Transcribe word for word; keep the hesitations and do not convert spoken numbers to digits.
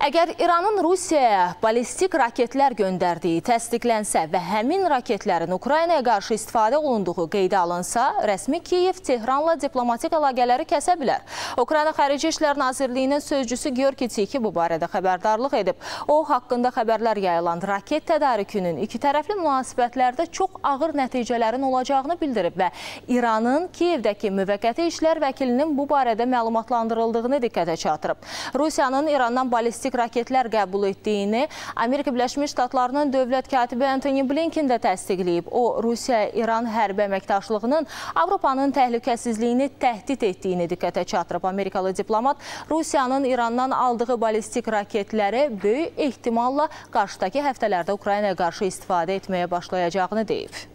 Əgər İranın Rusiyaya ballistik raketlər göndərdiyi təsdiqlənsə və həmin raketlərin Ukraynaya qarşı istifadə olunduğu qeydə alınsa, rəsmi Kiyev Tehranla diplomatik əlaqələri kəsə bilər. Ukrayna Xarici İşlər Nazirliyinin sözcüsü Georgi Tiki bu barədə xəbərdarlıq edib. O, haqqında xəbərlər yayılan raket tədarükünün iki tərəfli münasibətlərdə çox ağır nəticələrin olacağını bildirib və İranın Kiyevdəki müvəqqəti işlər vəkilinin bu barədə məlumatlandırıldığını diqqətə çatdırıb. Rusiyanın İrandan ballistik raketlər qəbul etdiyini Amerika Birləşmiş Ştatlarının dövlət katibi Antony Blinken də təsdiqləyib. O, Rusiya-İran hərbi əməkdaşlığının Avropanın təhlükəsizliyini təhdid etdiyini diqqətə çatdırıb. Amerikalı diplomat Rusiyanın İrandan aldığı ballistik raketləri böyük ehtimalla qarşıdakı həftələrdə Ukraynaya qarşı istifadə etməyə başlayacağını deyib.